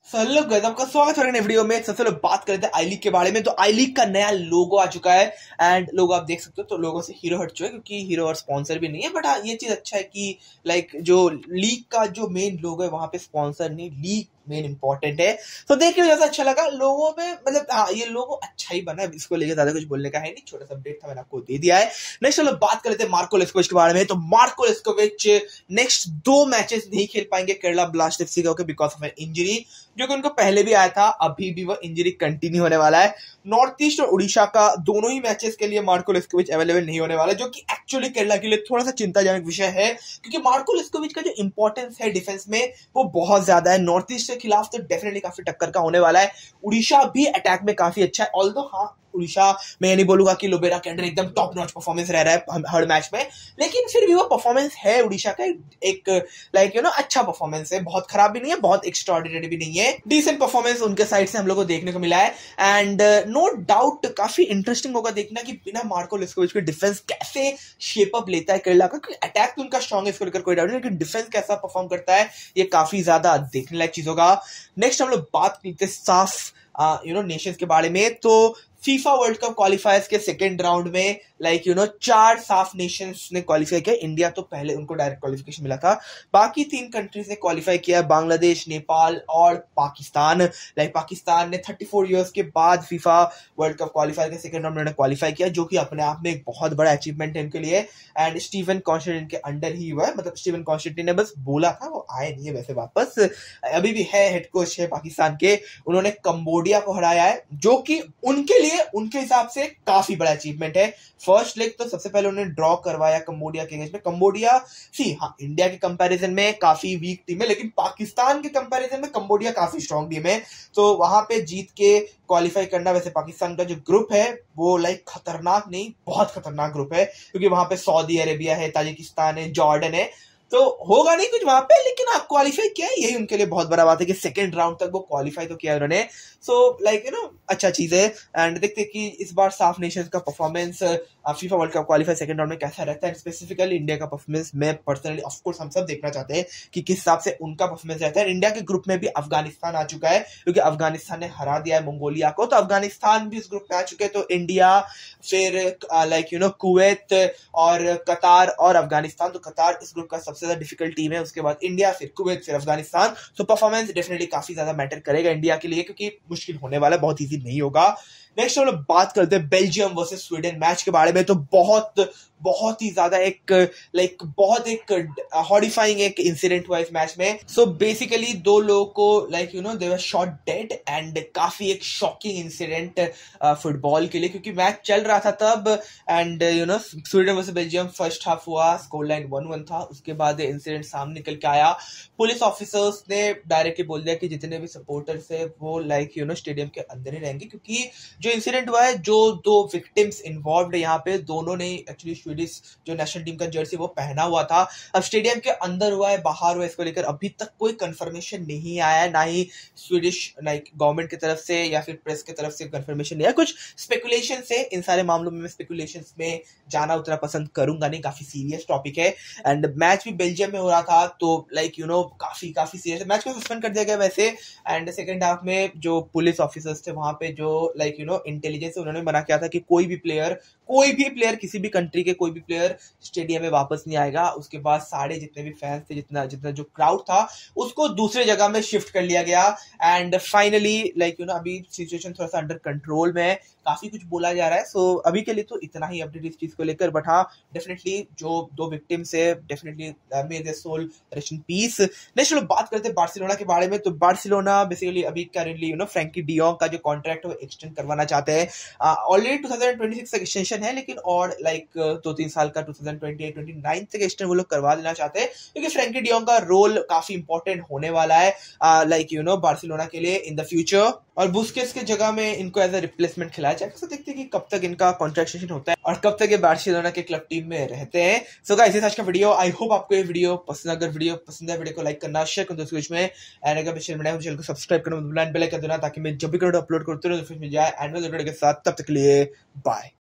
Hello guys, आपका स्वागत है नए वीडियो में। सबसे पहले बात करते हैं आई लीग के बारे में। तो आई लीग का नया लोगो आ चुका है एंड लोगो आप देख सकते हो। तो लोगो से हीरो हट चुका है क्योंकि हीरो और स्पॉन्सर भी नहीं है। बट हाँ, ये चीज अच्छा है कि लाइक जो लीग का जो मेन लोगो है वहां पे स्पॉन्सर नहीं, लीग मेन इंपॉर्टेंट है। तो देख के ज्यादा अच्छा लगा लोगो में। मतलब हाँ, ये लोगो अच्छा ही बना है, इसको लेके ज्यादा कुछ बोलने का है नहीं। छोटा सा अपडेट था, मैंने आपको दे दिया है। नेक्स्ट चलो बात कर लेते हैं मार्को लेस्कोविच के बारे में। तो मार्को लेस्कोविच नेक्स्ट 2 मैचेस नहीं खेल पाएंगे केरला ब्लास्ट एफसी का बिकॉज ऑफ एन इंजरी, जो कि उनको पहले भी आया था। अभी भी वो इंजरी कंटिन्यू होने वाला है। नॉर्थ ईस्ट और उड़ीसा का दोनों ही मैचेस के लिए मार्को लेस्कोविच अवेलेबल नहीं होने वाला, जो कि एक्चुअली केरला के लिए थोड़ा सा चिंताजनक विषय है क्योंकि मार्को लेस्कोविच का जो इंपॉर्टेंस है डिफेंस में वो बहुत ज्यादा है। नॉर्थ ईस्ट के खिलाफ तो डेफिनेटली काफी टक्कर का होने वाला है। उड़ीसा भी अटैक में काफी अच्छा है। ऑल्दो हाँ, उड़ीसा मैं नहीं बोलूंगा कि लोबेरा के अंडर एकदम टॉप नॉच परफॉर्मेंस रह रहा है हर मैच में, लेकिन फिर भी वो परफॉर्मेंस है उड़ीसा का एक लाइक अच्छा परफॉर्मेंस है। बहुत खराब भी नहीं है, बहुत एक्स्ट्राऑर्डिनरी भी नहीं है। डिसेंट परफॉर्मेंस उनके साइड से हम लोग को देखने को मिला है एंड नो डाउट काफी इंटरेस्टिंग होगा देखना कि बिना मार्को लेस्कोविच के डिफेंस कैसे शेप अप लेता है केरला का। क्योंकि अटैक तो उनका स्ट्रॉन्ग है, इसको लेकर कोई डाउट नहीं, लेकिन डिफेंस कैसा परफॉर्म करता है ये काफी ज्यादा देखने लायक चीज होगा। नेक्स्ट हम लोग बात करते हैं साफ नेशंस के बारे में। तो फीफा वर्ल्ड कप क्वालिफायर्स के सेकेंड राउंड में 4 साफ नेशंस ने क्वालिफाई किया। इंडिया तो पहले उनको डायरेक्ट क्वालिफिकेशन मिला था। बाकी 3 कंट्रीज ने क्वालिफाई किया, बांग्लादेश, नेपाल और पाकिस्तान। पाकिस्तान ने 34 इयर्स के बाद फीफा वर्ल्ड कप क्वालिफायर के सेकेंड राउंड में क्वालिफाई किया, जो कि अपने आप में एक बहुत बड़ा अचीवमेंट है उनके लिए। एंड स्टीवन कॉन्स्टेंटिन के अंडर ही हुआ है। मतलब स्टीवन कॉन्स्टेंटिन ने बस बोला था, वो आए नहीं है वैसे वापस, अभी भी है हेड कोच है पाकिस्तान के। उन्होंने कंबोडिया को हराया है, जो कि उनके लिए उनके हिसाब से काफी बड़ा अचीवमेंट है। फर्स्ट लेग तो सबसे पहले उन्होंने ड्रॉ करवाया कंबोडिया के अगेंस्ट में। कंबोडिया हाँ, इंडिया के कंपैरिजन में काफी वीक टीम है, लेकिन पाकिस्तान के कंपैरिजन में कंबोडिया काफी स्ट्रांग टीम है। तो वहां पे जीत के क्वालिफाई करना, वैसे पाकिस्तान का जो ग्रुप है वो खतरनाक नहीं, बहुत खतरनाक ग्रुप है क्योंकि वहां पे सऊदी अरेबिया है, ताजिकिस्तान है, जॉर्डन है। तो होगा नहीं कुछ वहां पे, लेकिन आप क्वालिफाई किया है, यही उनके लिए बहुत बड़ा बात है कि सेकंड राउंड तक वो क्वालिफाई तो किया उन्होंने। सो अच्छा चीज है। एंड देखते हैं कि इस बार साफ नेशंस का performance FIFA world cup qualify second round में कैसा रहता है। स्पेसिफिकली इंडिया का परफॉर्मेंस मैं पर्सनली ऑफ कोर्स हम सब देखना चाहते हैं कि किस हिसाब से उनका परफॉर्मेंस रहता है। इंडिया के ग्रुप में भी अफगानिस्तान आ चुका है क्योंकि अफगानिस्तान ने हरा दिया है मंगोलिया को, तो अफगानिस्तान भी इस ग्रुप में आ चुके हैं। तो इंडिया, फिर कुवैत और कतार और अफगानिस्तान। तो कतार इस ग्रुप का सबसे ज्यादा डिफिकल्ट टीम है, उसके बाद इंडिया, फिर कुवैत, फिर अफगानिस्तान। तो परफॉर्मेंस डेफिनेटली काफी ज्यादा मैटर करेगा इंडिया के लिए क्योंकि मुश्किल होने वाला है, बहुत इजी नहीं होगा। नेक्स्ट हम लोग बात करते हैं बेल्जियम वर्सेस स्वीडन मैच के बारे में। तो बहुत ही ज्यादा बहुत हॉरिफाइंग एक इंसिडेंट हुआ इस मैच में। सो बेसिकली 2 लोगों को they were shot dead and काफी एक शॉकिंग इंसिडेंट फुटबॉल के लिए क्योंकि मैच चल रहा था तब। And Sweden versus Belgium first half हुआ, स्कोर लाइन 1-1 था। उसके बाद इंसिडेंट सामने निकल के आया। पुलिस ऑफिसर्स ने डायरेक्टली बोल दिया कि जितने भी सपोर्टर्स है वो स्टेडियम के अंदर ही रहेंगे क्योंकि जो इंसिडेंट हुआ है, जो 2 विक्टिम्स इन्वॉल्व है यहाँ पे, दोनों ने एक्चुअली स्वीडिश जो नेशनल टीम का जर्सी वो पहना हुआ था। अब स्टेडियम के अंदर हुआ है बाहर हुआ है, इसको लेकर अभी तक कोई कंफर्मेशन नहीं आया है, ना ही स्वीडिश गवर्नमेंट की तरफ से या फिर प्रेस की तरफ से कंफर्मेशन नहीं है। कुछ स्पेकुलेशन है, इन सारे मामलों में स्पेकुलेशन में जाना उतना पसंद करूंगा नहीं, काफी सीरियस टॉपिक है। एंड मैच भी बेल्जियम में हो रहा था, तो काफी सीरियस मैच को सस्पेंड कर दिया गया वैसे। एंड सेकेंड हाफ में जो पुलिस ऑफिसर्स थे वहां पे, जो इंटेलिजेंस उन्होंने मना किया था कि कोई भी प्लेयर किसी भी कंट्री के कोई भी प्लेयर स्टेडियम में वापस नहीं आएगा। उसके बाद सारे जितने भी फैंस थे, जितना जो क्राउड था, उसको दूसरे जगह में शिफ्ट कर लिया गया। एंड फाइनली अभी सिचुएशन थोड़ा सा अंडर कंट्रोल में है, काफी कुछ बोला जा रहा है। सो अभी के लिए तो इतना ही अपडेट इस चीज को लेकर। बट हाँ, डेफिनेटली जो 2 विक्टिम्स है, definitely may their soul rest in peace. Next लोग बात करते हैं बार्सिलोना के बारे में। तो बार्सिलोना बेसिकली अभी करेंटली फ्रैंकी डियोंग का जो कॉन्ट्रैक्ट है वो एक्सटेंड करवाना चाहते हैं। ऑलरेडी 2026 तक एक्सटेंशन है, लेकिन और 2-3 साल का 2028-29 तक एक्सटेंड वो लोग करवा देना चाहते हैं क्योंकि फ्रैंकी डियोंग का रोल काफी इंपॉर्टेंट होने वाला है बार्सिलोना के लिए इन द फ्यूचर। और बुस्केट्स के जगह में इनको एज अ रिप्लेसमेंट खिलाया जाएगा। तो देखते हैं कि कब तक इनका कॉन्ट्रैक्ट होता है और कब तक ये बार्सिलोना के क्लब टीम में रहते हैं। सो गाइस, आज का वीडियो, आई होप आपको ये वीडियो पसंद। अगर वीडियो पसंद है, वीडियो को लाइक करना, शेयर करना दोस्तों में। एंड अगर चैनल को सब्सक्राइब करना, बेल आइकन कर देना ताकि मैं जब भी अपलोड करते रहो मिल जाए एंड के साथ। तब तक के लिए बाय।